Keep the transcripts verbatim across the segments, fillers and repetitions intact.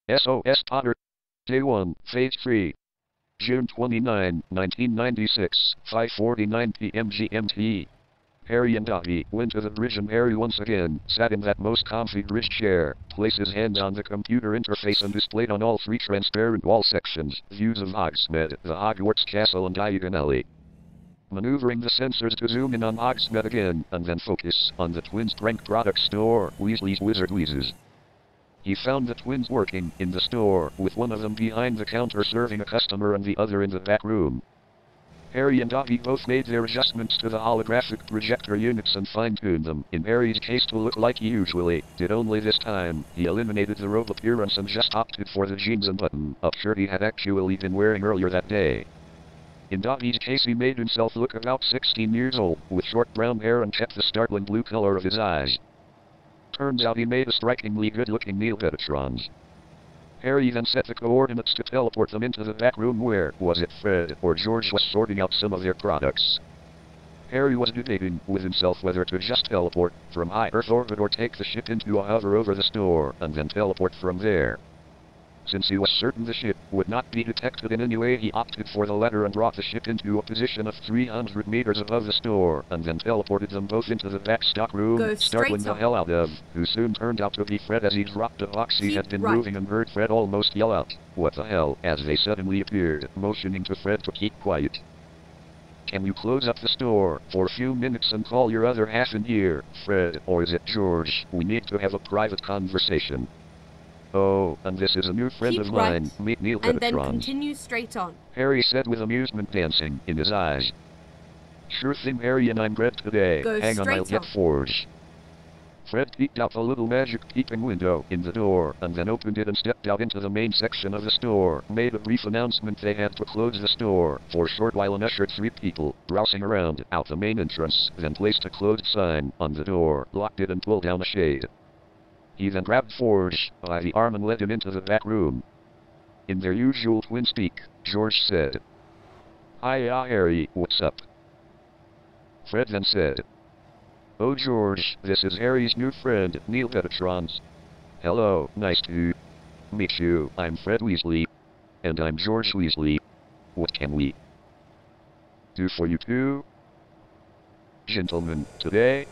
S O S Potter. Day one, Phase three. June twenty-ninth, nineteen ninety-six, five forty-nine p m G M T. Harry and Dottie went to the bridge and Harry once again sat in that most comfy bridge chair, placed his hand on the computer interface and displayed on all three transparent wall sections views of Hogsmeade, the Hogwarts Castle and Diagon Alley. Maneuvering the sensors to zoom in on Hogsmeade again, and then focus on the twins' prank product store, Weasley's Wizard Wheezes. He found the twins working in the store, with one of them behind the counter serving a customer and the other in the back room. Harry and Dottie both made their adjustments to the holographic projector units and fine-tuned them, in Harry's case to look like he usually did, only this time he eliminated the robe appearance and just opted for the jeans and button-up shirt he had actually been wearing earlier that day. In Dottie's case he made himself look about sixteen years old, with short brown hair and kept the startling blue color of his eyes. Turns out he made a strikingly good-looking Neil Petatrons. Harry then set the coordinates to teleport them into the back room where, was it Fred or George was sorting out some of their products. Harry was debating with himself whether to just teleport from high Earth orbit or take the ship into a hover over the store and then teleport from there. Since he was certain the ship would not be detected in any way, he opted for the latter and brought the ship into a position of three hundred meters above the store, and then teleported them both into the back stock room, startling the hell out of, who soon turned out to be Fred as he dropped a box he had been right. moving and heard Fred almost yell out, "What the hell?" as they suddenly appeared, motioning to Fred to keep quiet. "Can you close up the store for a few minutes and call your other half in here, Fred, or is it George? We need to have a private conversation." "Oh, and this is a new friend Keep of mine, right, meet Neil and then Petatrons," continue straight on. Harry said with amusement dancing in his eyes. "Sure thing, Harry, and I'm Fred today. Go Hang on, I'll straight get on. Forge." Fred peeked out the little magic peeping window in the door, and then opened it and stepped out into the main section of the store, made a brief announcement they had to close the store for a short while and ushered three people browsing around out the main entrance, then placed a closed sign on the door, locked it and pulled down a shade. He then grabbed Forge by the arm and led him into the back room. In their usual twin speak, George said, "Hiya, Harry, what's up?" Fred then said, "Oh, George, this is Harry's new friend, Neil Petatrons. Hello, nice to meet you. I'm Fred Weasley. And I'm George Weasley. What can we do for you two gentlemen today?"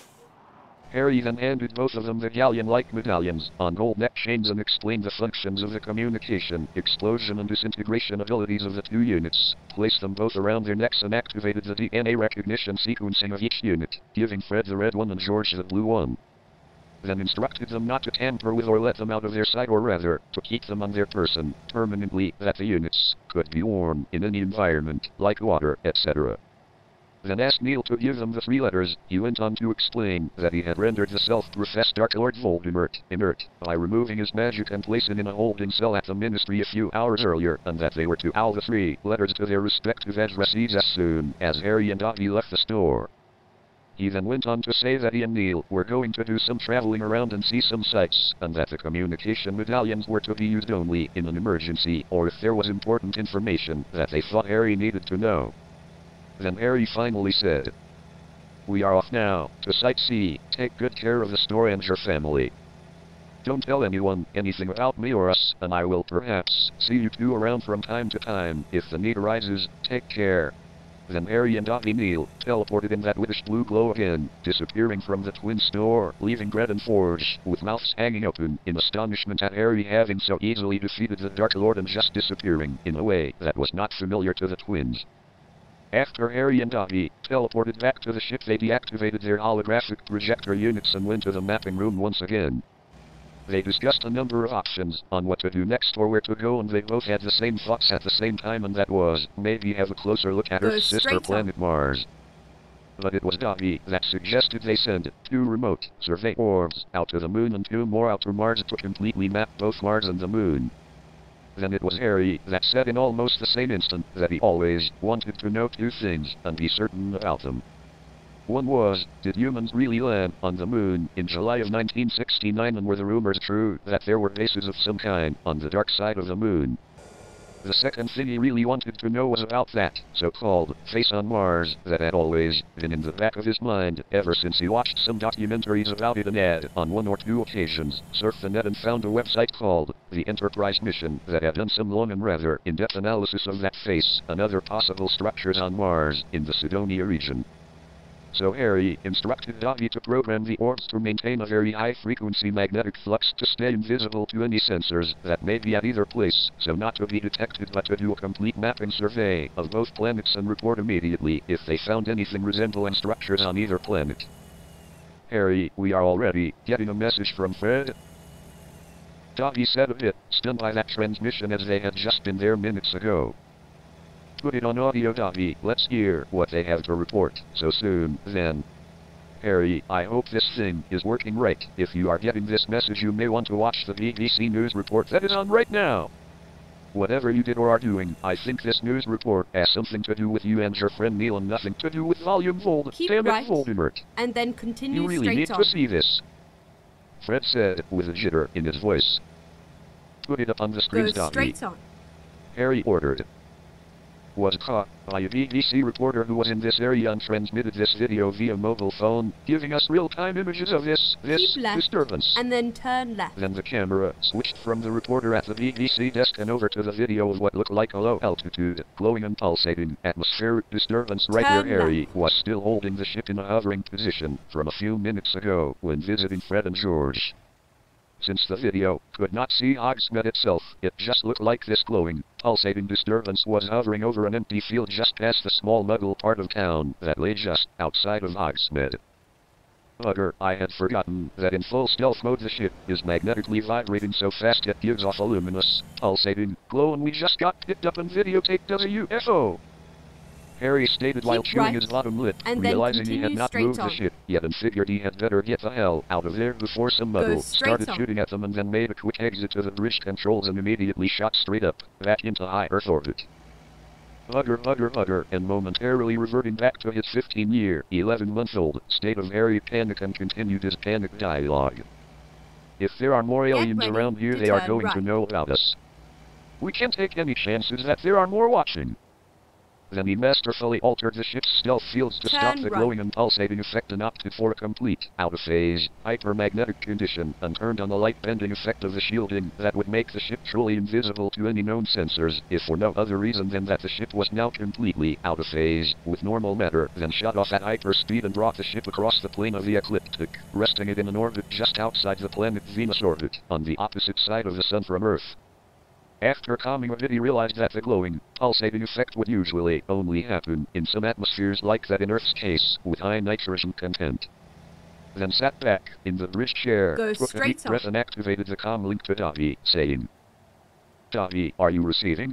Harry then handed both of them the galleon-like medallions on gold neck chains and explained the functions of the communication, explosion and disintegration abilities of the two units, placed them both around their necks and activated the D N A recognition sequencing of each unit, giving Fred the red one and George the blue one. Then instructed them not to tamper with or let them out of their sight, or rather, to keep them on their person, permanently, that the units could be worn in any environment, like water, et cetera. Then asked Neil to give them the three letters. He went on to explain that he had rendered the self-professed Dark Lord Voldemort inert by removing his magic and placing in a holding cell at the Ministry a few hours earlier, and that they were to owl the three letters to their respective addresses as soon as Harry and Dottie left the store. He then went on to say that he and Neil were going to do some traveling around and see some sights, and that the communication medallions were to be used only in an emergency, or if there was important information that they thought Harry needed to know. Then Harry finally said, "We are off now to sightsee. Take good care of the store and your family. Don't tell anyone anything about me or us, and I will perhaps see you two around from time to time if the need arises. Take care." Then Harry and Dottie Neil teleported in that whitish blue glow again, disappearing from the twin store, leaving Fred and Forge with mouths hanging open in astonishment at Harry having so easily defeated the Dark Lord and just disappearing in a way that was not familiar to the twins. After Harry and Dottie teleported back to the ship, they deactivated their holographic projector units and went to the mapping room once again. They discussed a number of options on what to do next or where to go, and they both had the same thoughts at the same time, and that was, maybe have a closer look at Go Earth's sister straight planet Mars. But it was Dottie that suggested they send two remote survey orbs out to the moon and two more out to Mars to completely map both Mars and the moon. Then it was Harry that said in almost the same instant that he always wanted to know two things and be certain about them. One was, did humans really land on the moon in July of nineteen sixty-nine, and were the rumors true that there were bases of some kind on the dark side of the moon? The second thing he really wanted to know was about that so-called face on Mars that had always been in the back of his mind ever since he watched some documentaries about it and had, on one or two occasions, surfed the net and found a website called the Enterprise Mission that had done some long and rather in-depth analysis of that face and other possible structures on Mars in the Cydonia region. So Harry instructed Dobby to program the orbs to maintain a very high-frequency magnetic flux to stay invisible to any sensors that may be at either place, so not to be detected but to do a complete mapping survey of both planets and report immediately if they found anything resembling structures on either planet. Harry, we are already getting a message from Fred? Dobby said a bit, stunned by that transmission as they had just been there minutes ago. Put it on audio, Dobby. Let's hear what they have to report so soon, then. Harry, I hope this thing is working right. If you are getting this message, you may want to watch the B B C News report that is on right now. Whatever you did or are doing, I think this news report has something to do with you and your friend Neil and nothing to do with Volume Vold. Keep Damn right, it, Voldemort. And then continue You really straight need on. to see this. Fred said, with a jitter in his voice. Put it up on the screen, Go Dobby. straight on. Harry ordered. Was caught by a B B C reporter who was in this area and transmitted this video via mobile phone, giving us real-time images of this, this Keep left, disturbance. and then turn left. Then the camera switched from the reporter at the B B C desk and over to the video of what looked like a low-altitude, glowing and pulsating atmospheric disturbance right Turn where Harry left. was still holding the ship in a hovering position from a few minutes ago when visiting Fred and George. Since the video could not see Hogsmeade itself, it just looked like this glowing, pulsating disturbance was hovering over an empty field just past the small muggle part of town that lay just outside of Hogsmeade. Bugger, I had forgotten that in full stealth mode the ship is magnetically vibrating so fast it gives off a luminous, pulsating glow, and we just got picked up and videotaped as a U F O. Harry stated while Keep chewing right, his bottom lip, and then realizing he had continue not straight moved on. the ship yet and figured he had better get the hell out of there before some Go muggle straight started on. shooting at them, and then made a quick exit to the bridge controls and immediately shot straight up, back into high Earth orbit. Bugger, bugger, bugger, and momentarily reverting back to his fifteen-year, eleven-month-old state of Harry panic and continued his panic dialogue. If there are more Get aliens ready around here, to they are turn going to right. know about us. We can't take any chances that there are more watching. Then he masterfully altered the ship's stealth fields to stop Turn the right. glowing and pulsating effect and opted for a complete, out-of-phase, hypermagnetic condition, and turned on the light-bending effect of the shielding that would make the ship truly invisible to any known sensors, if for no other reason than that the ship was now completely out of phase with normal matter, then shot off at hyperspeed and brought the ship across the plane of the ecliptic, resting it in an orbit just outside the planet Venus orbit, on the opposite side of the Sun from Earth. After calming a bit, he realized that the glowing, pulsating effect would usually only happen in some atmospheres like that in Earth's case, with high nitrogen content. Then sat back in the bridge chair, Go took a straight deep breath on. and activated the comm link to Dobby, saying, Dobby, are you receiving?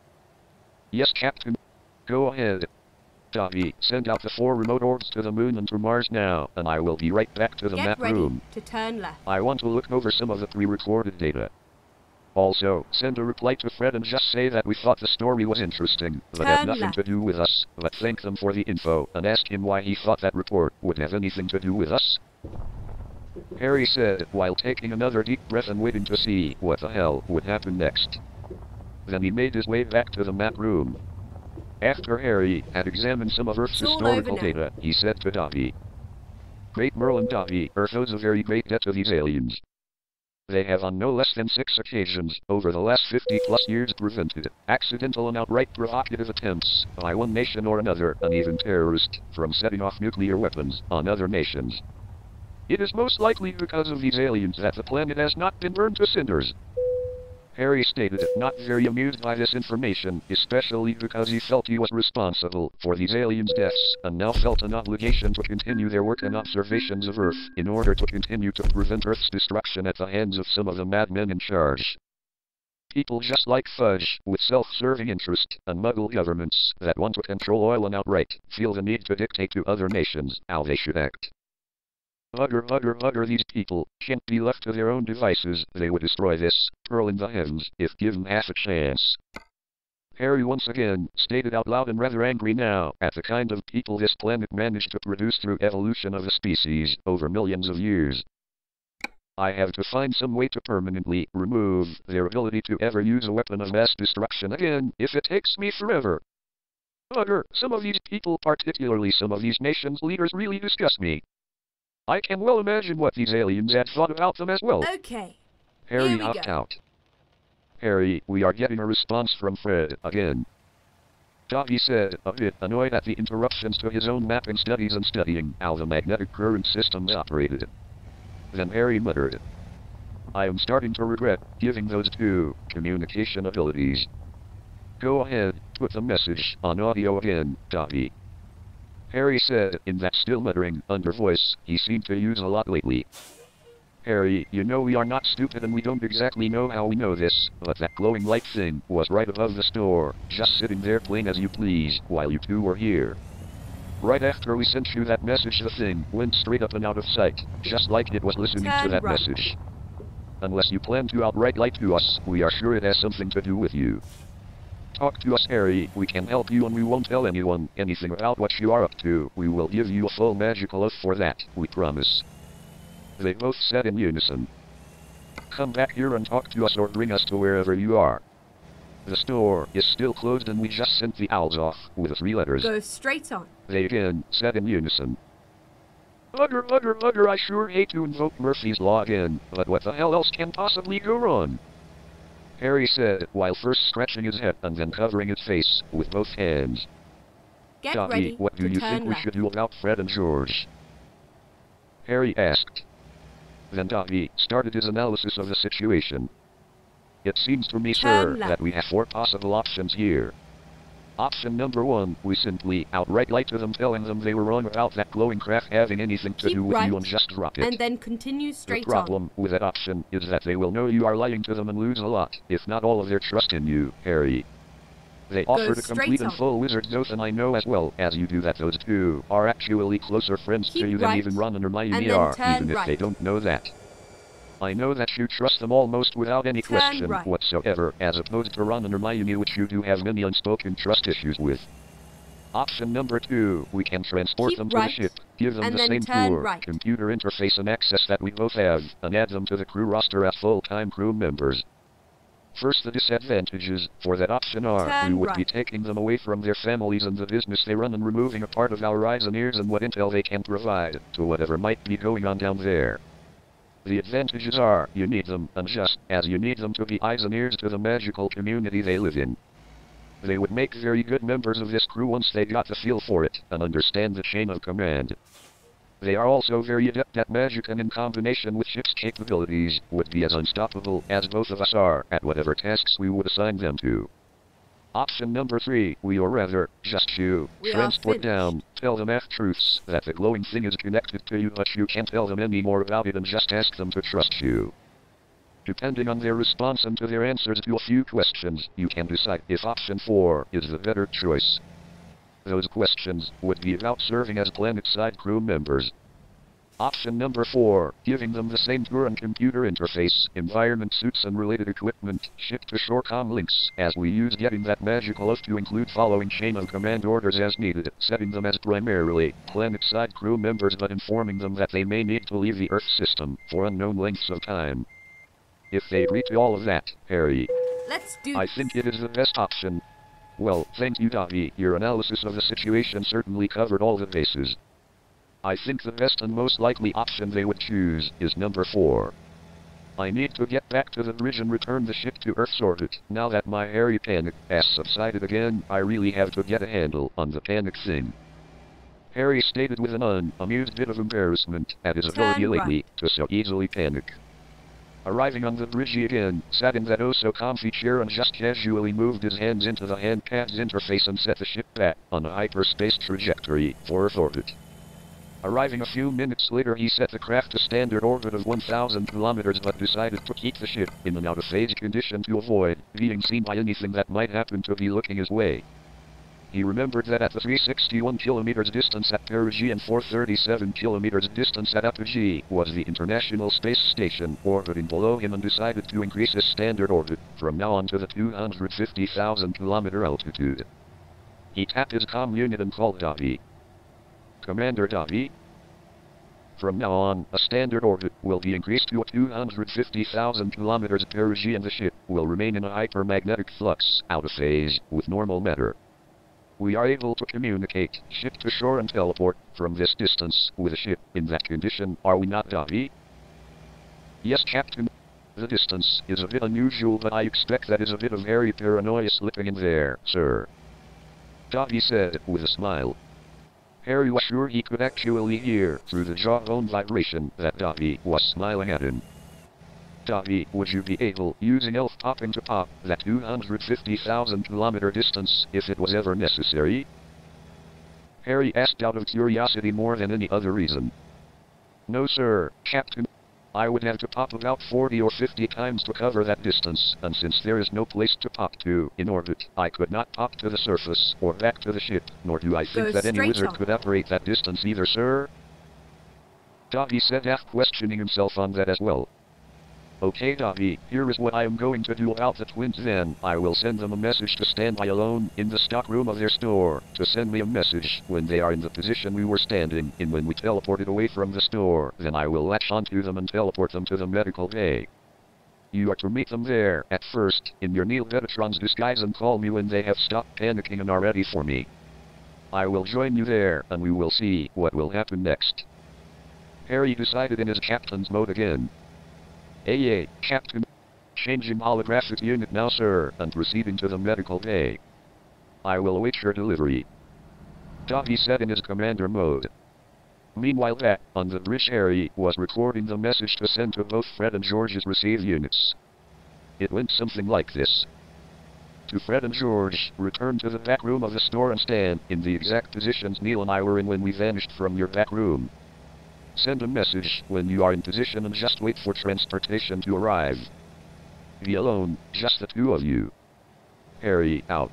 Yes, Captain. Go ahead. Dobby, send out the four remote orbs to the moon and to Mars now, and I will be right back to the Get map ready room. to turn left. I want to look over some of the pre-recorded data. Also, send a reply to Fred and just say that we thought the story was interesting, but had Turn nothing left. to do with us, but thank them for the info, and ask him why he thought that report would have anything to do with us. Harry said, while taking another deep breath and waiting to see what the hell would happen next. Then he made his way back to the map room. After Harry had examined some of Earth's It's all over historical now. data, he said to Dobby, Great Merlin, Dobby, Earth owes a very great debt to these aliens. They have on no less than six occasions, over the last fifty plus years, prevented accidental and outright provocative attempts by one nation or another, and even terrorist, from setting off nuclear weapons on other nations. It is most likely because of these aliens that the planet has not been burned to cinders. Harry stated, not very amused by this information, especially because he felt he was responsible for these aliens' deaths, and now felt an obligation to continue their work and observations of Earth, in order to continue to prevent Earth's destruction at the hands of some of the madmen in charge. People just like Fudge, with self-serving interest, and muggle governments that want to control oil and outright feel the need to dictate to other nations how they should act. Bugger, bugger, bugger, these people can't be left to their own devices. They would destroy this pearl in the heavens if given half a chance. Harry once again stated out loud and rather angry now at the kind of people this planet managed to produce through evolution of a species over millions of years. I have to find some way to permanently remove their ability to ever use a weapon of mass destruction again, if it takes me forever. Bugger, some of these people, particularly some of these nations' leaders, really disgust me. I can well imagine what these aliens had thought about them as well. Okay. Harry Here we opted go. out. Harry, we are getting a response from Fred again. Dobby said, a bit annoyed at the interruptions to his own mapping studies and studying how the magnetic current systems operated. Then Harry muttered, I am starting to regret giving those two communication abilities. Go ahead, put the message on audio again, Dobby. Harry said, in that still muttering under voice he seemed to use a lot lately. Harry, you know we are not stupid and we don't exactly know how we know this, but that glowing light thing was right above the store, just sitting there playing as you please, while you two were here. Right after we sent you that message, the thing went straight up and out of sight, just like it was listening Turn to that right. message. Unless you plan to outright lie to us, we are sure it has something to do with you. Talk to us, Harry, we can help you and we won't tell anyone anything about what you are up to. We will give you a full magical oath for that, we promise. They both said in unison. Come back here and talk to us or bring us to wherever you are. The store is still closed and we just sent the owls off with the three letters. Go straight on. They again said in unison. Bugger, bugger, bugger, I sure hate to invoke Murphy's Law again, but what the hell else can possibly go wrong? Harry said, while first scratching his head and then covering his face with both hands. Get Dobby, ready what do to you turn think we left. should do about Fred and George? Harry asked. Then Dobby started his analysis of the situation. It seems to me, Turn sir, left. that we have four possible options here. Option number one, we simply outright lie to them, telling them they were wrong about that glowing crap having anything to Keep do with right, you and just drop it. and then continue The straight on. problem with that option is that they will know you are lying to them and lose a lot, if not all of their trust in you, Harry. They offered a straight complete and on. full wizard's oath, and I know as well as you do that those two are actually closer friends Keep to you than right, even Ron and Hermione and then are, turn even if right. they don't know that. I know that you trust them almost without any Turn question right. whatsoever, as opposed to Ron and Hermione, which you do have many unspoken trust issues with. Option number two, we can transport Keep them to right, the ship, give them and the then same turn tour, right. computer interface and access that we both have, and add them to the crew roster as full-time crew members. First, the disadvantages for that option are, Turn we would right. be taking them away from their families and the business they run and removing a part of our eyes and ears and what intel they can provide to whatever might be going on down there. The advantages are, you need them, and just as you need them to be eyes and ears to the magical community they live in. They would make very good members of this crew once they got the feel for it, and understand the chain of command. They are also very adept at magic, and in combination with ship's capabilities, would be as unstoppable as both of us are at whatever tasks we would assign them to. Option number three, we or rather, just you, We are transport finished. down, tell them half-truths, that the glowing thing is connected to you but you can't tell them any more about it and just ask them to trust you. Depending on their response and to their answers to a few questions, you can decide if option four is the better choice. Those questions would be about serving as planet-side crew members. Option number four, giving them the same tour and computer interface, environment suits and related equipment, ship-to-shore comm links, as we use, getting that magical oath to include following chain of command orders as needed, setting them as primarily planet-side crew members but informing them that they may need to leave the Earth system for unknown lengths of time. If they agree to all of that, Harry, Let's do I this. think it is the best option. Well, thank you, Dobby. Your analysis of the situation certainly covered all the bases. I think the best and most likely option they would choose is number four. I need to get back to the bridge and return the ship to Earth's orbit. Now that my Harry panic has subsided again, I really have to get a handle on the panic thing. Harry stated with an unamused bit of embarrassment at his Turn ability lately right. to so easily panic. Arriving on the bridge, he again sat in that oh-so-comfy chair and just casually moved his hands into the handpad's interface and set the ship back on a hyperspace trajectory for Earth orbit. Arriving a few minutes later, he set the craft to standard orbit of one thousand kilometers but decided to keep the ship in an out-of-phase condition to avoid being seen by anything that might happen to be looking his way. He remembered that at the three hundred sixty-one kilometers distance at perigee and four hundred thirty-seven kilometers distance at apogee was the International Space Station orbiting below him, and decided to increase his standard orbit from now on to the two hundred fifty thousand kilometer altitude. He tapped his comm unit and called Dobby. Commander Dobby? From now on, a standard orbit will be increased to two hundred fifty thousand kilometers perigee and the ship will remain in a hypermagnetic flux, out of phase with normal matter. We are able to communicate ship to shore and teleport from this distance with a ship in that condition, are we not, Davi? Yes, Captain. The distance is a bit unusual, but I expect that is a bit of very paranoia slipping in there, sir. Davi said with a smile. Harry was sure he could actually hear through the jawbone vibration that Davi was smiling at him. Davi, would you be able, using elf popping, to pop that two hundred fifty thousand kilometer distance if it was ever necessary? Harry asked out of curiosity more than any other reason. No, sir, Captain. I would have to pop about forty or fifty times to cover that distance, and since there is no place to pop to in orbit, I could not pop to the surface or back to the ship, nor do I think Go that any straight wizard on. could operate that distance either, sir. Davi said, half questioning himself on that as well. Okay, Davi, here is what I am going to do about the twins then. I will send them a message to stand by alone in the stockroom of their store, to send me a message when they are in the position we were standing in when we teleported away from the store. Then I will latch onto them and teleport them to the medical bay. You are to meet them there, at first, in your Neil Betatron's disguise, and call me when they have stopped panicking and are ready for me. I will join you there, and we will see what will happen next. Harry decided in his captain's mode again. Aye, Captain. Changing holographic unit now, sir, and proceeding to the medical bay. I will await your delivery. Davi said in his commander mode. Meanwhile, that, on the bridge, Harry was recording the message to send to both Fred and George's receive units. It went something like this. To Fred and George, return to the back room of the store and stand in the exact positions Neil and I were in when we vanished from your back room. Send a message when you are in position and just wait for transportation to arrive. Be alone, just the two of you. Harry, out.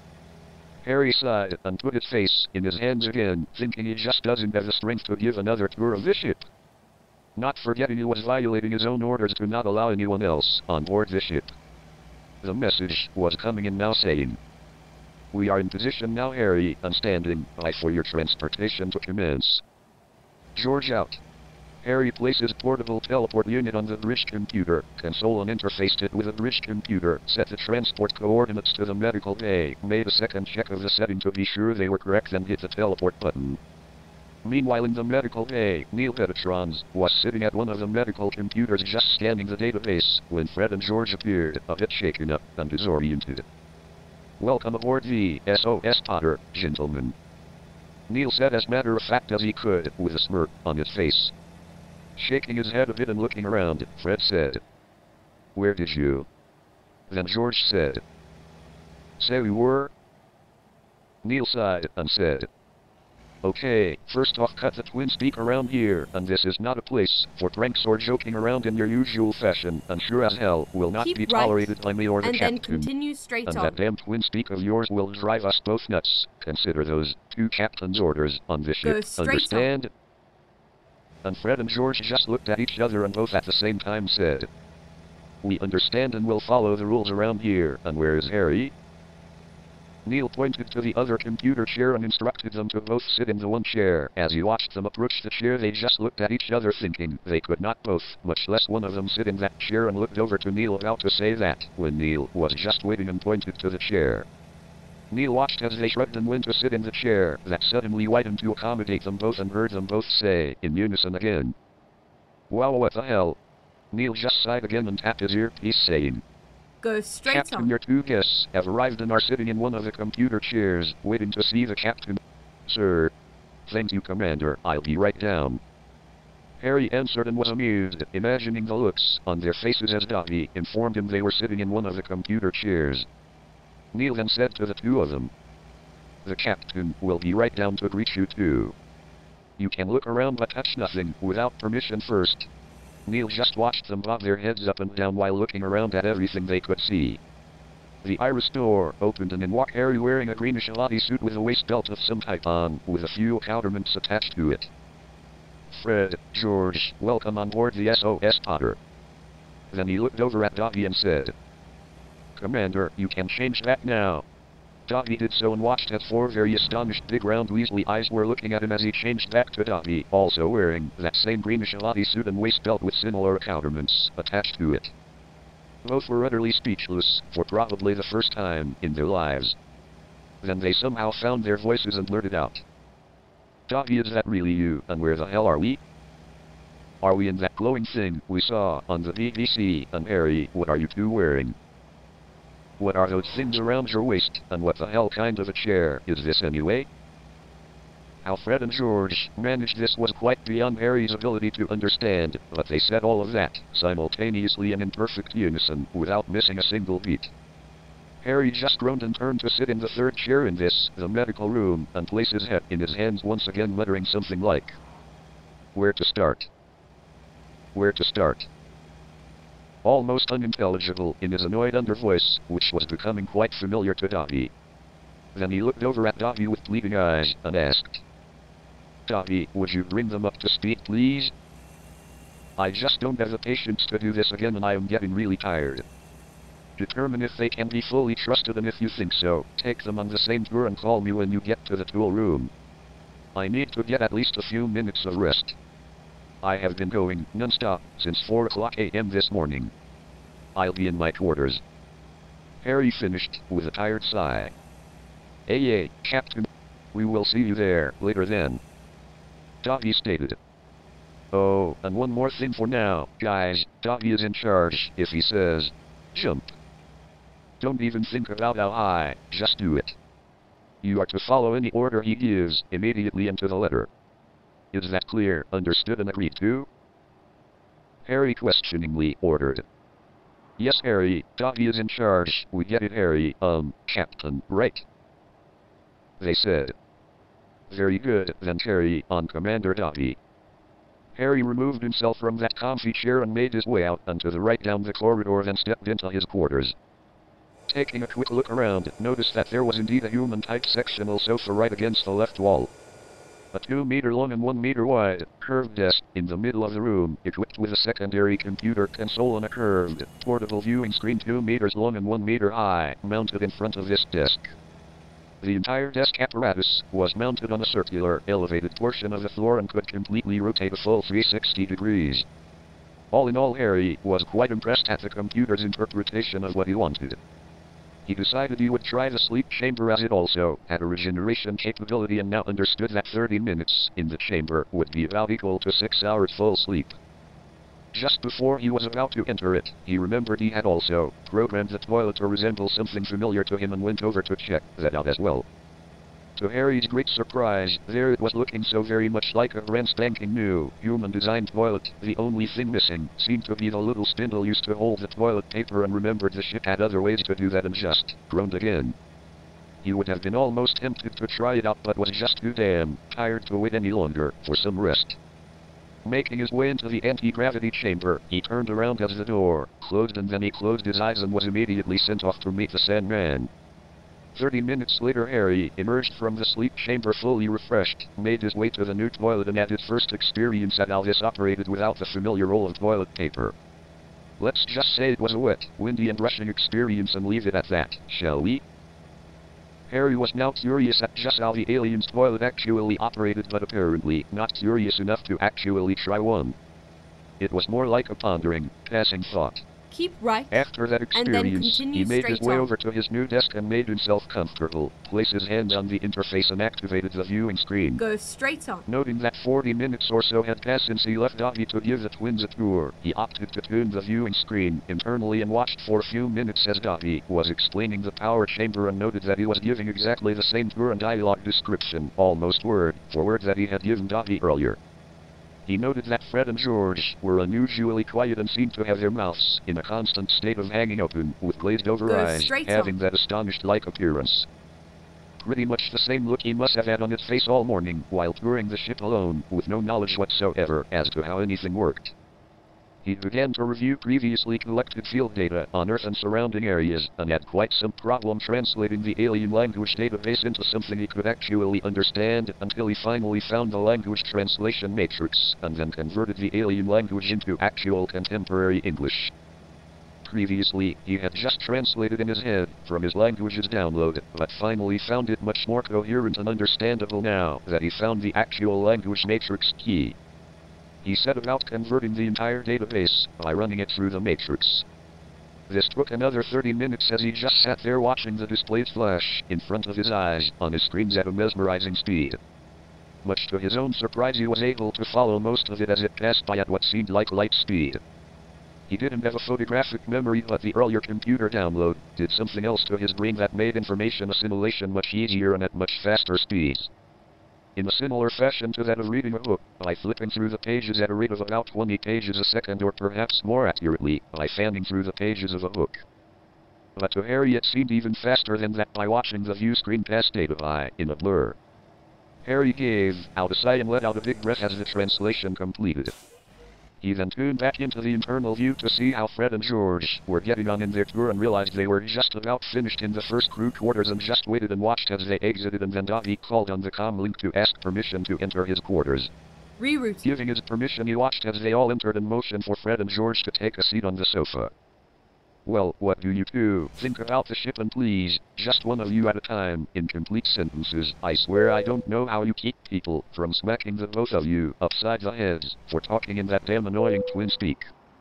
Harry sighed and put his face in his hands again, thinking he just doesn't have the strength to give another tour of the ship. Not forgetting he was violating his own orders to not allow anyone else on board the ship. The message was coming in now, saying, we are in position now, Harry, and standing by for your transportation to commence. George, out. Harry places portable teleport unit on the bridge computer console and interfaced it with a bridge computer, set the transport coordinates to the medical bay, made a second check of the setting to be sure they were correct, then hit the teleport button. Meanwhile, in the medical bay, Neil Betatron was sitting at one of the medical computers just scanning the database when Fred and George appeared, a bit shaken up and disoriented. Welcome aboard the S O S Potter, gentlemen. Neil said as matter of fact as he could, with a smirk on his face. Shaking his head a bit and looking around, Fred said, where did you? Then George said, say we were? Neil sighed and said, okay, first off, cut the twin speak around here, and this is not a place for pranks or joking around in your usual fashion, and sure as hell will not Keep be right, tolerated by me or the and then captain. continue straight And on. that damn twin speak of yours will drive us both nuts. Consider those two captains' orders on this Go ship. straight Understand? And Fred and George just looked at each other and both at the same time said, we understand and will follow the rules around here. And where is Harry? Neil pointed to the other computer chair and instructed them to both sit in the one chair. As he watched them approach the chair, they just looked at each other, thinking they could not both, much less one of them, sit in that chair, and looked over to Neil about to say that, when Neil was just waiting and pointed to the chair. Neil watched as they shrugged and went to sit in the chair that suddenly widened to accommodate them both, and heard them both say, in unison again, wow, what the hell? Neil just sighed again and tapped his earpiece, saying, Go straight Captain, on. your two guests have arrived and are sitting in one of the computer chairs, waiting to see the captain. Sir. Thank you, Commander. I'll be right down. Harry answered and was amused, imagining the looks on their faces as Davi informed him they were sitting in one of the computer chairs. Neil then said to the two of them, the captain will be right down to greet you too. You can look around but touch nothing without permission first. Neil just watched them bob their heads up and down while looking around at everything they could see. The Iris door opened and in walked Harry wearing a greenish Lottie suit with a waist belt of some type on, with a few countermints attached to it. Fred, George, welcome on board the S O S Potter. Then he looked over at Davi and said, Commander, you can change that now. Dobby did so and watched as four very astonished big round weaselly eyes were looking at him as he changed back to Dobby, also wearing that same greenish bodysuit and waist belt with similar accoutrements attached to it. Both were utterly speechless, for probably the first time in their lives. Then they somehow found their voices and blurted out. Dobby, is that really you, and where the hell are we? Are we in that glowing thing we saw on the B B C, and Harry, what are you two wearing? What are those things around your waist, and what the hell kind of a chair is this anyway? How Fred and George managed this was quite beyond Harry's ability to understand, but they said all of that, simultaneously and in perfect unison, without missing a single beat. Harry just groaned and turned to sit in the third chair in this, the medical room, and place his head in his hands once again muttering something like, "Where to start? Where to start?" Almost unintelligible in his annoyed under voice, which was becoming quite familiar to Dobby. Then he looked over at Dobby with pleading eyes, and asked, "Dobby, would you bring them up to speed, please? I just don't have the patience to do this again, and I am getting really tired. Determine if they can be fully trusted, and if you think so, take them on the same tour and call me when you get to the tool room. I need to get at least a few minutes of rest. I have been going non-stop since four o'clock a m this morning. I'll be in my quarters." Harry finished with a tired sigh. "Aye, aye, Captain. We will see you there later then," Dobby stated. "Oh, and one more thing for now, guys. Dobby is in charge. If he says, jump, don't even think about how high, just do it. You are to follow any order he gives, immediately and to the letter. Is that clear, understood and agreed to?" Harry questioningly ordered. "Yes, Harry, Dobby is in charge. We get it, Harry, um, Captain, right?" they said. "Very good, then carry on, Commander Dobby." Harry removed himself from that comfy chair and made his way out and to the right down the corridor, then stepped into his quarters. Taking a quick look around, noticed that there was indeed a human-type sectional sofa right against the left wall. A two meter long and one meter wide, curved desk in the middle of the room, equipped with a secondary computer console and a curved, portable viewing screen two meters long and one meter high, mounted in front of this desk. The entire desk apparatus was mounted on a circular, elevated portion of the floor and could completely rotate a full three hundred sixty degrees. All in all, Harry was quite impressed at the computer's interpretation of what he wanted. He decided he would try the sleep chamber, as it also had a regeneration capability, and now understood that thirty minutes in the chamber would be about equal to six hours full sleep. Just before he was about to enter it, he remembered he had also programmed the toilet to resemble something familiar to him and went over to check that out as well. To Harry's great surprise, there it was, looking so very much like a brand spanking new, human-designed toilet. The only thing missing seemed to be the little spindle used to hold the toilet paper, and remembered the ship had other ways to do that and just groaned again. He would have been almost tempted to try it out, but was just too damn tired to wait any longer for some rest. Making his way into the anti-gravity chamber, he turned around as the door closed, and then he closed his eyes and was immediately sent off to meet the Sandman. Thirty minutes later, Harry emerged from the sleep chamber fully refreshed, made his way to the new toilet, and had his first experience at how this operated without the familiar roll of toilet paper. Let's just say it was a wet, windy and rushing experience and leave it at that, shall we? Harry was now curious at just how the alien's toilet actually operated, but apparently not curious enough to actually try one. It was more like a pondering, passing thought. Keep right. After that And then experience, continue he made his straight way on. over to his new desk and made himself comfortable, placed his hands on the interface and activated the viewing screen. Go straight on. Noting that forty minutes or so had passed since he left Dobby to give the twins a tour, he opted to tune the viewing screen internally and watched for a few minutes as Dobby was explaining the power chamber, and noted that he was giving exactly the same tour and dialogue description, almost word for word, that he had given Dobby earlier. He noted that Fred and George were unusually quiet and seemed to have their mouths in a constant state of hanging open, with glazed-over Go eyes, straight having on. that astonished-like appearance. Pretty much the same look he must have had on his face all morning while touring the ship alone, with no knowledge whatsoever as to how anything worked. He began to review previously collected field data on Earth and surrounding areas, and had quite some problem translating the alien language database into something he could actually understand, until he finally found the language translation matrix, and then converted the alien language into actual contemporary English. previously, he had just translated in his head from his language's download, but finally found it much more coherent and understandable now that he found the actual language matrix key. He set about converting the entire database by running it through the matrix. This took another thirty minutes as he just sat there watching the displays flash in front of his eyes on his screens at a mesmerizing speed. Much to his own surprise, he was able to follow most of it as it passed by at what seemed like light speed. He didn't have a photographic memory, but the earlier computer download did something else to his brain that made information assimilation much easier and at much faster speeds. In a similar fashion to that of reading a book, by flipping through the pages at a rate of about twenty pages a second, or perhaps more accurately, by fanning through the pages of a book. But to Harry it seemed even faster than that by watching the view screen pass data by in a blur. Harry gave out a sigh and let out a big breath as the translation completed. He then tuned back into the internal view to see how Fred and George were getting on in their tour and realized they were just about finished in the first crew quarters and just waited and watched as they exited, and then Dobby called on the comm link to ask permission to enter his quarters. Reroute. Giving his permission, he watched as they all entered and motioned for Fred and George to take a seat on the sofa. Well, what do you two think about the ship? And please, just one of you at a time, in complete sentences. I swear I don't know how you keep people from smacking the both of you upside the heads for talking in that damn annoying twin speak.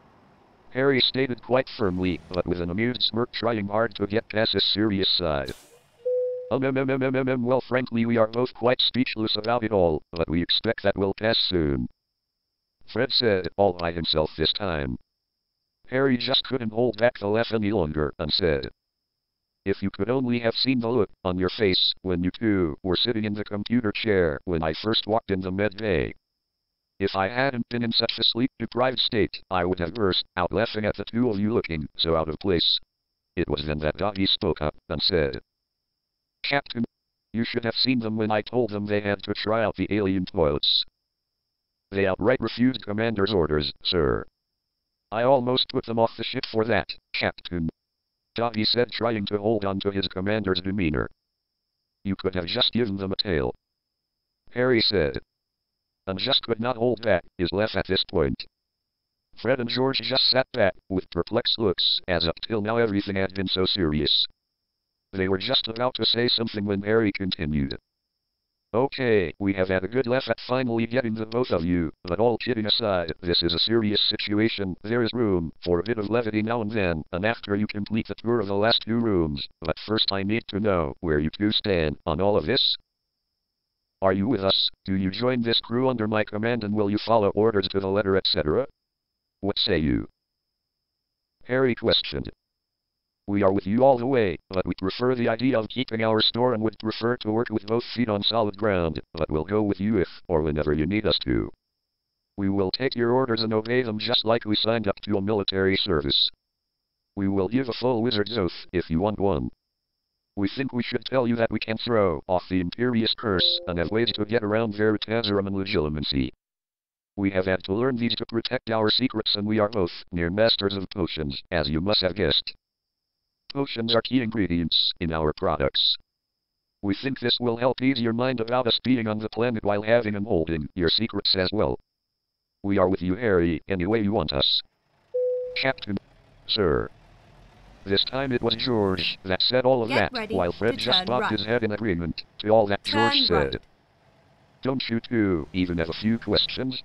Harry stated quite firmly, but with an amused smirk, trying hard to get past his serious side. Um, mm, mm, mm, mm, mm, well, frankly, we are both quite speechless about it all, but we expect that will pass soon. Fred said, all by himself this time. Harry just couldn't hold back the laugh any longer and said, if you could only have seen the look on your face when you two were sitting in the computer chair when I first walked in the med bay. If I hadn't been in such a sleep-deprived state, I would have burst out laughing at the two of you looking so out of place. It was then that Dobby spoke up and said, Captain, you should have seen them when I told them they had to try out the alien toilets. They outright refused Commander's orders, sir. I almost put them off the ship for that, Captain. Dobby said, trying to hold on to his commander's demeanor. You could have just given them a tail. Harry said. And just could not hold back his laugh at this point. Fred and George just sat back with perplexed looks, as up till now everything had been so serious. They were just about to say something when Harry continued. Okay, we have had a good laugh at finally getting the both of you, but all kidding aside, this is a serious situation. There is room for a bit of levity now and then, and after you complete the tour of the last two rooms, but first I need to know where you two stand on all of this. Are you with us? Do you join this crew under my command, and will you follow orders to the letter, et cetera? What say you? Harry questioned. We are with you all the way, but we prefer the idea of keeping our store and would prefer to work with both feet on solid ground, but we'll go with you if or whenever you need us to. We will take your orders and obey them just like we signed up to a military service. We will give a full wizard's oath if you want one. We think we should tell you that we can throw off the Imperious Curse and have ways to get around Veritaserum and Legilimency. We have had to learn these to protect our secrets, and we are both near masters of potions, as you must have guessed. Potions are key ingredients in our products. We think this will help ease your mind about us being on the planet while having and holding your secrets as well. We are with you, Harry, any way you want us. Captain. Sir. This time it was George that said all of Get that, ready while Fred to just turn bobbed right. his head in agreement to all that Turn George said. right. Don't you two even have a few questions?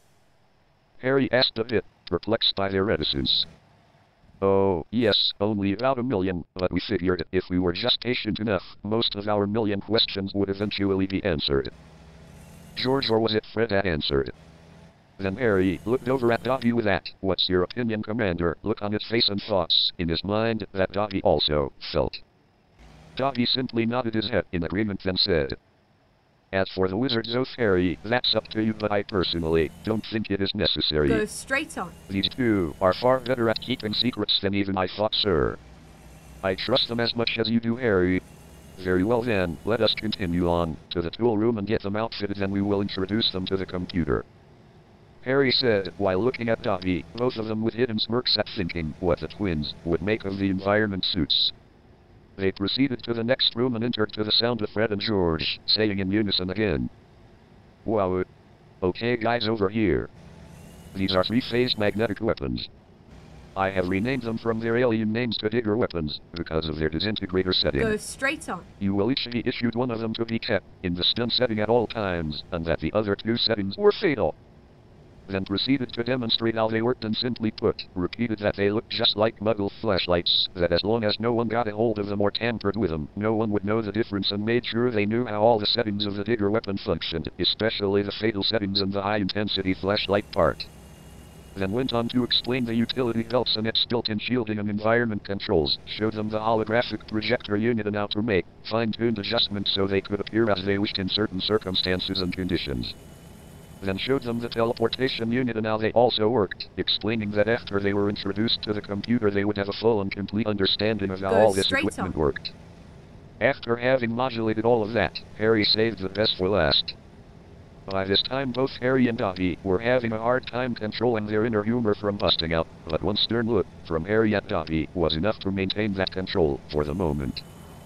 Harry asked a bit, perplexed by their reticence. Oh, yes, only about a million, but we figured if we were just patient enough, most of our million questions would eventually be answered. George, or was it Fred, that answered? Then Harry looked over at Dobby with that, what's your opinion, Commander, look on his face and thoughts in his mind that Dobby also felt. Dobby simply nodded his head in agreement, then said, as for the wizard's oath, Harry, that's up to you, but I personally don't think it is necessary. Go straight on. These two are far better at keeping secrets than even I thought, sir. I trust them as much as you do, Harry. Very well then, let us continue on to the tool room and get them outfitted, then we will introduce them to the computer. Harry said, while looking at Dobby, both of them with hidden smirks at thinking what the twins would make of the environment suits. They proceeded to the next room and entered to the sound of Fred and George saying in unison again. Wow. Okay guys, over here. These are three-phase magnetic weapons. I have renamed them from their alien names to Digger weapons, because of their disintegrator setting. Go straight on. You will each be issued one of them to be kept in the stun setting at all times, and that the other two settings were fatal. Then proceeded to demonstrate how they worked and simply put, repeated that they looked just like Muggle flashlights, that as long as no one got a hold of them or tampered with them, no one would know the difference, and made sure they knew how all the settings of the Digger weapon functioned, especially the fatal settings and the high-intensity flashlight part. Then went on to explain the utility belts and its built-in shielding and environment controls, showed them the holographic projector unit and how to make fine-tuned adjustments so they could appear as they wished in certain circumstances and conditions. Then showed them the teleportation unit and how they also worked, explaining that after they were introduced to the computer they would have a full and complete understanding of how Go all this straight equipment on. worked. After having modulated all of that, Harry saved the best for last. By this time both Harry and Dobby were having a hard time controlling their inner humor from busting out, but one stern look from Harry at Dobby was enough to maintain that control for the moment.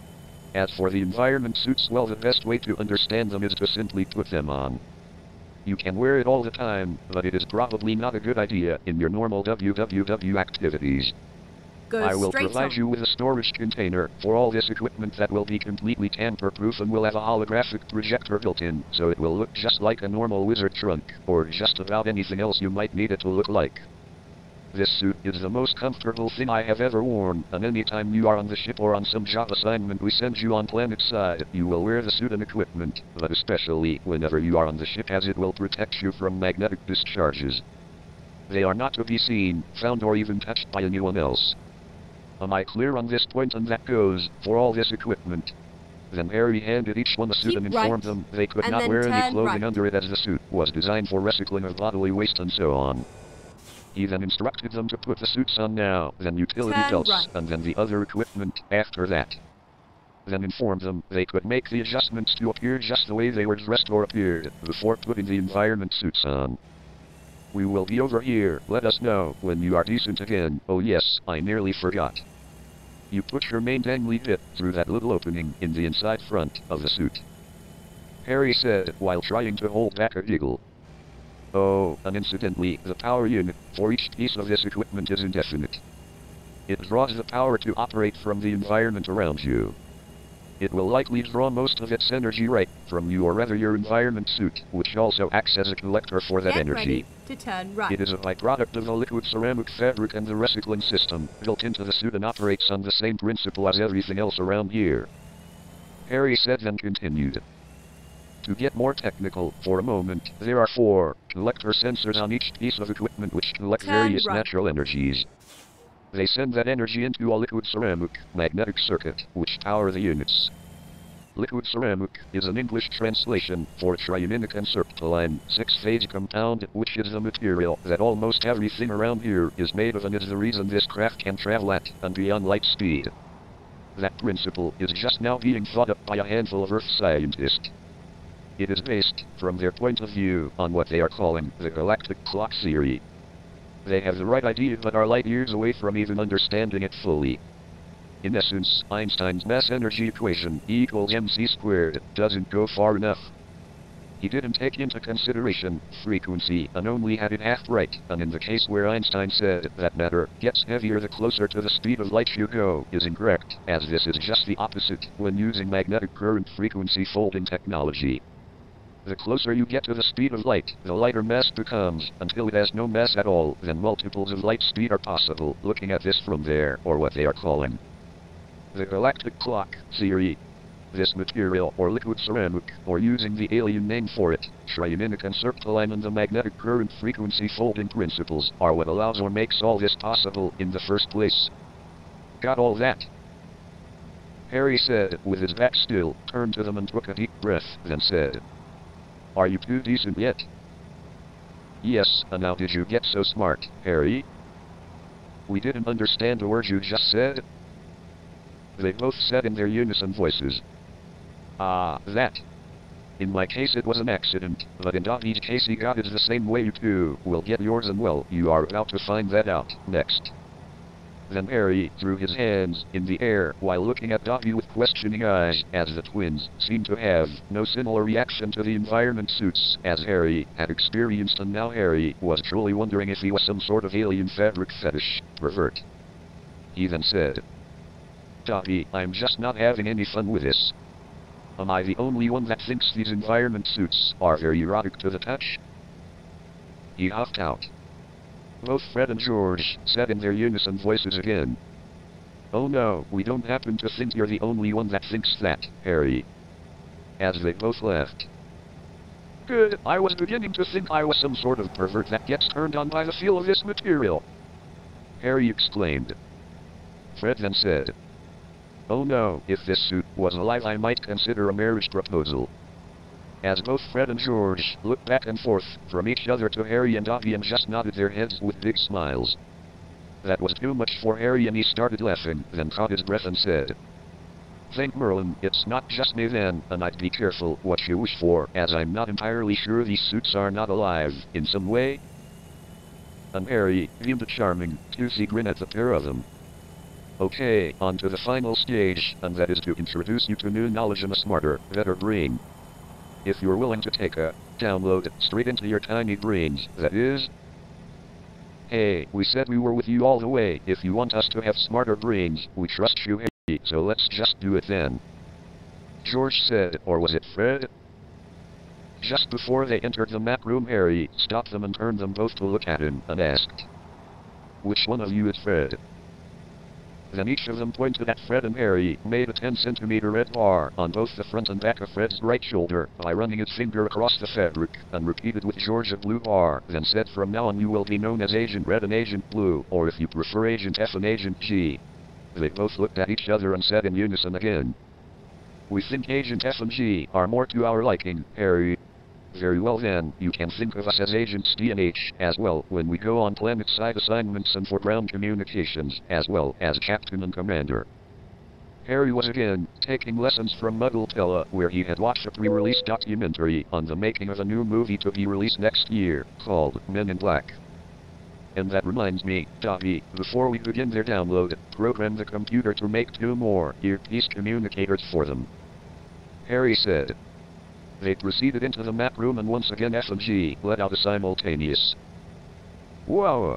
As for the environment suits, well, the best way to understand them is to simply put them on. You can wear it all the time, but it is probably not a good idea in your normal W W W activities. Go I will straight provide on. you with a storage container for all this equipment that will be completely tamper-proof and will have a holographic projector built in, so it will look just like a normal wizard trunk, or just about anything else you might need it to look like. This suit is the most comfortable thing I have ever worn, and anytime you are on the ship or on some job assignment we send you on planet side, you will wear the suit and equipment, but especially whenever you are on the ship, as it will protect you from magnetic discharges. They are not to be seen, found, or even touched by anyone else. Am I clear on this point? And that goes for all this equipment. Then Harry handed each one a suit Keep and informed right, them they could and not then wear any turn clothing right. under it, as the suit was designed for recycling of bodily waste and so on. He then instructed them to put the suits on now, then utility Turn belts, right. and then the other equipment after that. Then informed them they could make the adjustments to appear just the way they were dressed or appeared before putting the environment suits on. We will be over here, let us know when you are decent again. Oh yes, I nearly forgot. You put your main dangly bit through that little opening in the inside front of the suit. Harry said while trying to hold back a giggle. Oh, and incidentally, the power unit for each piece of this equipment is indefinite. It draws the power to operate from the environment around you. It will likely draw most of its energy right from you, or rather your environment suit, which also acts as a collector for that Get energy. ready to turn right. It is a byproduct of the liquid ceramic fabric and the recycling system built into the suit and operates on the same principle as everything else around here. Harry said, then continued. To get more technical for a moment, there are four collector sensors on each piece of equipment which collect Turn various right. natural energies. They send that energy into a liquid ceramic magnetic circuit, which power the units. Liquid ceramic is an English translation for triaminic and serpentine six-phase compound, which is the material that almost everything around here is made of and is the reason this craft can travel at and beyond light speed. That principle is just now being thought up by a handful of Earth scientists. It is based, from their point of view, on what they are calling the galactic clock theory. They have the right idea but are light years away from even understanding it fully. In essence, Einstein's mass energy equation, E equals mc squared, doesn't go far enough. He didn't take into consideration frequency and only had it half right, and in the case where Einstein said that matter gets heavier the closer to the speed of light you go is incorrect, as this is just the opposite when using magnetic current frequency folding technology. The closer you get to the speed of light, the lighter mass becomes, until it has no mass at all. Then multiples of light speed are possible, looking at this from there, or what they are calling the galactic clock theory. This material, or liquid ceramic, or using the alien name for it, triaminic and serpentine, and the magnetic current frequency folding principles, are what allows or makes all this possible in the first place. Got all that? Harry said, with his back still, turned to them and took a deep breath, then said, Are you too decent yet? Yes, and how did you get so smart, Harry? We didn't understand a word you just said. They both said in their unison voices. Ah, that. In my case it was an accident, but in Dobby's case he got it the same way you two will get yours, and well, you are about to find that out next. Then Harry threw his hands in the air while looking at Dobby with questioning eyes, as the twins seemed to have no similar reaction to the environment suits as Harry had experienced, and now Harry was truly wondering if he was some sort of alien fabric fetish pervert. He then said, "Dobby, I'm just not having any fun with this. Am I the only one that thinks these environment suits are very erotic to the touch?" He huffed out. Both Fred and George said in their unison voices again, "Oh no, we don't happen to think you're the only one that thinks that, Harry," as they both laughed. "Good, I was beginning to think I was some sort of pervert that gets turned on by the feel of this material," Harry exclaimed. Fred then said, "Oh no, if this suit was alive I might consider a marriage proposal." As both Fred and George looked back and forth from each other to Harry and Dobby and just nodded their heads with big smiles. That was too much for Harry, and he started laughing, then caught his breath and said, "Thank Merlin, it's not just me then, and I'd be careful what you wish for, as I'm not entirely sure these suits are not alive in some way." And Harry beamed a charming, toothy grin at the pair of them. "Okay, on to the final stage, and that is to introduce you to new knowledge and a smarter, better brain. If you're willing to take a download straight into your tiny brains, that is." "Hey, we said we were with you all the way. If you want us to have smarter brains, we trust you, Harry, so let's just do it then," George said, or was it Fred? Just before they entered the map room, Harry stopped them and turned them both to look at him, and asked, "Which one of you is Fred?" Then each of them pointed at Fred, and Harry made a ten centimeter red bar on both the front and back of Fred's right shoulder by running his finger across the fabric, and repeated with George a blue bar, then said, "From now on you will be known as Agent Red and Agent Blue, or if you prefer Agent F and Agent G." They both looked at each other and said in unison again, "We think Agent F and G are more to our liking, Harry." "Very well then, you can think of us as Agents D and H as well when we go on planet-side assignments and for ground communications, as well as Captain and Commander." Harry was again taking lessons from Muggletella, where he had watched a pre-release documentary on the making of a new movie to be released next year, called Men in Black. "And that reminds me, Dobby, before we begin their download, program the computer to make two more earpiece communicators for them," Harry said. They proceeded into the map room, and once again F and G let out a simultaneous "Wow!"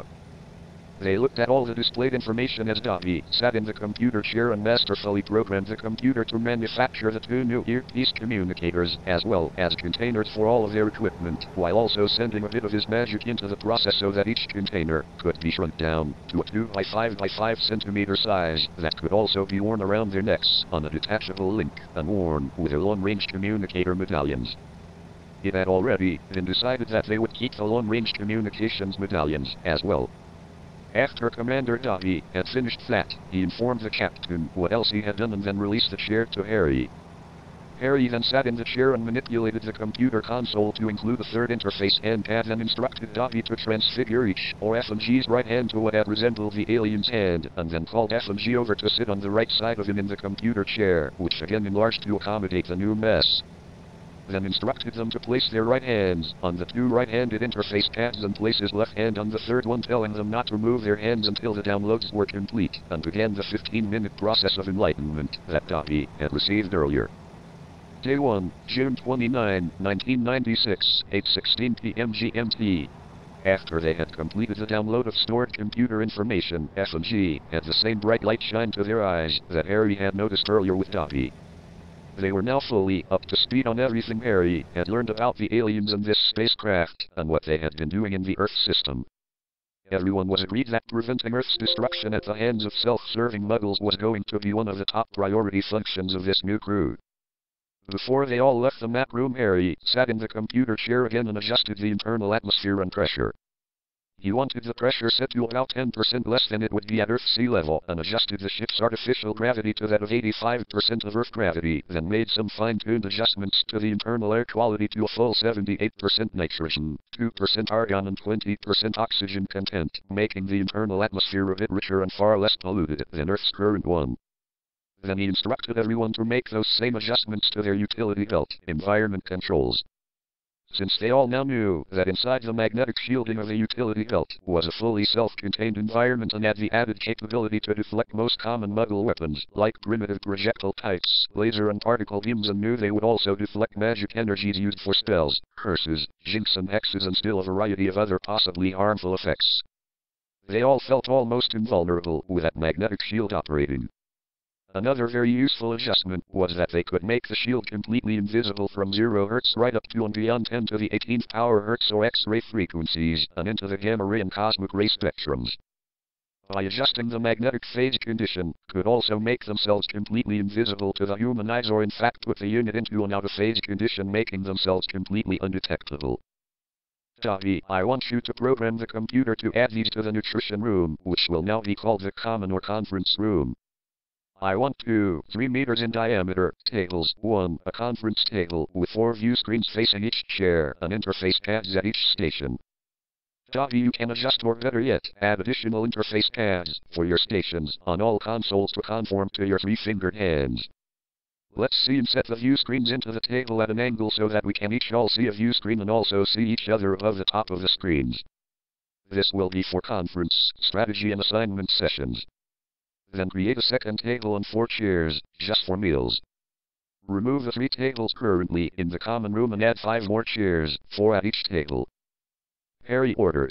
They looked at all the displayed information as Dobby sat in the computer chair and masterfully programmed the computer to manufacture the two new earpiece communicators, as well as containers for all of their equipment, while also sending a bit of his magic into the process so that each container could be shrunk down to a two by five by five centimeter size that could also be worn around their necks on a detachable link and worn with their long-range communicator medallions. It had already been decided that they would keep the long-range communications medallions as well. After Commander Dobby had finished that, he informed the captain what else he had done and then released the chair to Harry. Harry then sat in the chair and manipulated the computer console to include a third interface and had then instructed Dobby to transfigure each or F and G's right hand to what had resembled the alien's hand, and then called F and G over to sit on the right side of him in the computer chair, which again enlarged to accommodate the new mess. Then instructed them to place their right hands on the two right-handed interface pads and place his left hand on the third one, telling them not to move their hands until the downloads were complete, and began the fifteen minute process of enlightenment that Dobby had received earlier. Day one, June twenty-ninth, nineteen ninety-six, eight sixteen p m G M T. After they had completed the download of stored computer information, F and G had the same bright light shine to their eyes that Harry had noticed earlier with Dobby. They were now fully up to speed on everything Harry had learned about the aliens and this spacecraft, and what they had been doing in the Earth system. Everyone was agreed that preventing Earth's destruction at the hands of self-serving muggles was going to be one of the top priority functions of this new crew. Before they all left the map room, Harry sat in the computer chair again and adjusted the internal atmosphere and pressure. He wanted the pressure set to about ten percent less than it would be at Earth sea level, and adjusted the ship's artificial gravity to that of eighty-five percent of Earth gravity, then made some fine-tuned adjustments to the internal air quality to a full seventy-eight percent nitrogen, two percent argon and twenty percent oxygen content, making the internal atmosphere a bit richer and far less polluted than Earth's current one. Then he instructed everyone to make those same adjustments to their utility belt environment controls. Since they all now knew that inside the magnetic shielding of a utility belt was a fully self-contained environment and had the added capability to deflect most common muggle weapons, like primitive projectile types, laser and particle beams, and knew they would also deflect magic energies used for spells, curses, jinx and hexes, and still a variety of other possibly harmful effects. They all felt almost invulnerable with that magnetic shield operating. Another very useful adjustment was that they could make the shield completely invisible from zero hertz right up to and beyond ten to the eighteenth power hertz or X-ray frequencies, and into the gamma ray and cosmic ray spectrums. By adjusting the magnetic phase condition, could also make themselves completely invisible to the human eyes, or in fact put the unit into an out-of-phase condition, making themselves completely undetectable. Davi, I want you to program the computer to add these to the nutrition room, which will now be called the common or conference room. I want two, three meters in diameter, tables, one, a conference table with four view screens facing each chair, and interface pads at each station. Davi, you can adjust, or better yet, add additional interface pads for your stations on all consoles to conform to your three-fingered hands. Let's see and set the view screens into the table at an angle so that we can each all see a view screen and also see each other above the top of the screens. This will be for conference, strategy and assignment sessions. Then create a second table and four chairs, just for meals. Remove the three tables currently in the common room and add five more chairs, four at each table. Harry ordered.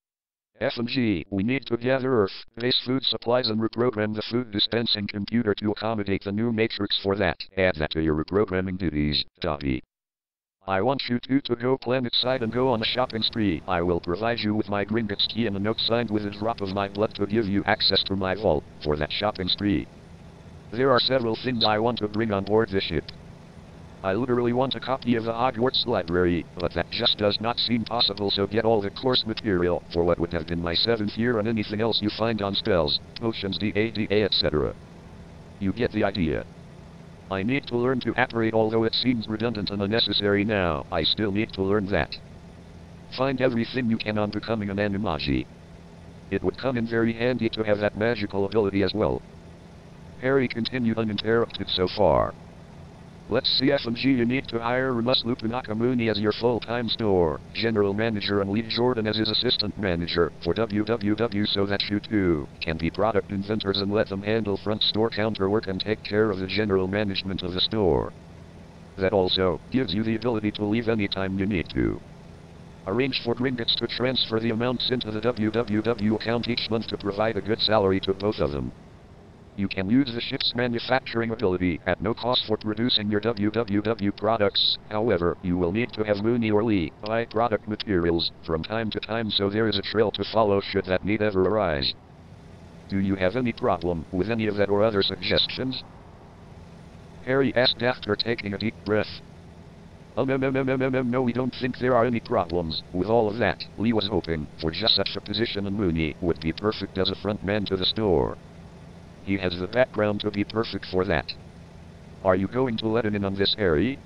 F and G, we need to gather Earth, base food supplies and reprogram the food dispensing computer to accommodate the new matrix. For that, add that to your reprogramming duties, Davi. I want you two to go planet-side and go on a shopping spree. I will provide you with my Gringotts key and a note signed with a drop of my blood to give you access to my vault for that shopping spree. There are several things I want to bring on board the ship. I literally want a copy of the Hogwarts library, but that just does not seem possible, so get all the course material for what would have been my seventh year and anything else you find on spells, potions, D A D A, et cetera. You get the idea. I need to learn to apparate, although it seems redundant and unnecessary now. I still need to learn that. Find everything you can on becoming an animagi. It would come in very handy to have that magical ability as well. Harry continued uninterrupted so far. Let's see, F and G, you need to hire Remus Lupin Nakamuni as your full-time store general manager and Lee Jordan as his assistant manager for W W W, so that you two can be product inventors and let them handle front store counter work and take care of the general management of the store. That also gives you the ability to leave anytime you need to. Arrange for Gringotts to transfer the amounts into the W W W account each month to provide a good salary to both of them. You can use the ship's manufacturing ability at no cost for producing your W W W products. However, you will need to have Mooney or Lee buy product materials from time to time, so there is a trail to follow should that need ever arise. Do you have any problem with any of that or other suggestions? Harry asked after taking a deep breath. Um, um, um, um, um, um, no, we don't think there are any problems with all of that. Lee was hoping for just such a position, and Mooney would be perfect as a front man to the store. He has the background to be perfect for that. Are you going to let him in on this, Harry?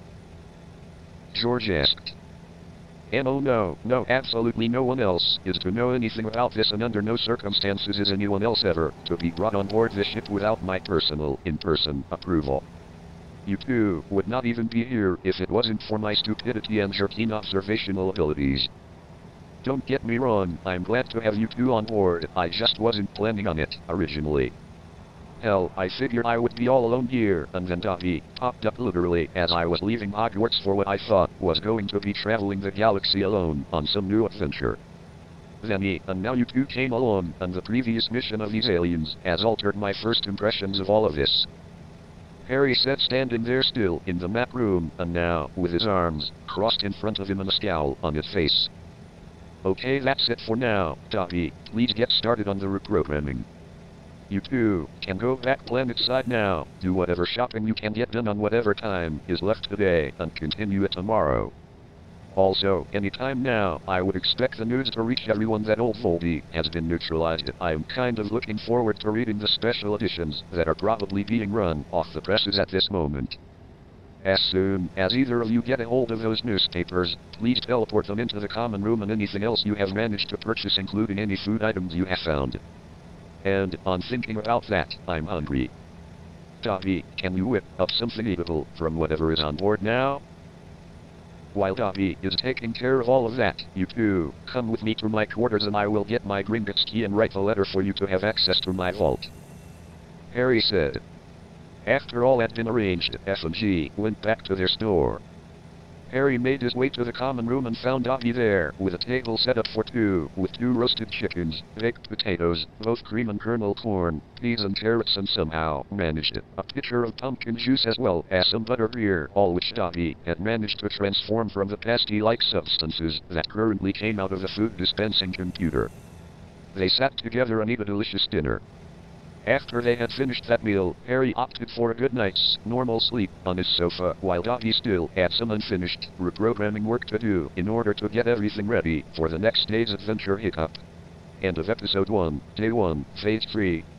George asked. And oh no, no, absolutely no one else is to know anything about this, and under no circumstances is anyone else ever to be brought on board this ship without my personal, in-person approval. You two would not even be here if it wasn't for my stupidity and your keen observational abilities. Don't get me wrong, I'm glad to have you two on board. I just wasn't planning on it originally. Hell, I figured I would be all alone here, and then Davi popped up literally as I was leaving Hogwarts for what I thought was going to be traveling the galaxy alone on some new adventure. Then he, and now you two came along, and the previous mission of these aliens has altered my first impressions of all of this. Harry said, standing there still in the map room, and now with his arms crossed in front of him and a scowl on his face. Okay, that's it for now, Davi. Please get started on the reprogramming. You two can go back planet-side now, do whatever shopping you can get done on whatever time is left today, and continue it tomorrow. Also, any time now, I would expect the news to reach everyone that Old Voldy has been neutralized. I'm kind of looking forward to reading the special editions that are probably being run off the presses at this moment. As soon as either of you get a hold of those newspapers, please teleport them into the common room and anything else you have managed to purchase, including any food items you have found. And, on thinking about that, I'm hungry. Davi, can you whip up something eatable from whatever is on board now? while Dobby is taking care of all of that, you two, come with me to my quarters and I will get my Gringotts key and write the letter for you to have access to my vault," Harry said. After all had been arranged, F and G went back to their store. Harry made his way to the common room and found Dobby there, with a table set up for two, with two roasted chickens, baked potatoes, both cream and kernel corn, peas and carrots, and somehow managed a pitcher of pumpkin juice as well as some butterbeer, all which Dobby had managed to transform from the pasty-like substances that currently came out of the food dispensing computer. They sat together and ate a delicious dinner. After they had finished that meal, Harry opted for a good night's normal sleep on his sofa, while Dobby still had some unfinished reprogramming work to do in order to get everything ready for the next day's adventure. Hiccup. End of episode one, day one, phase three.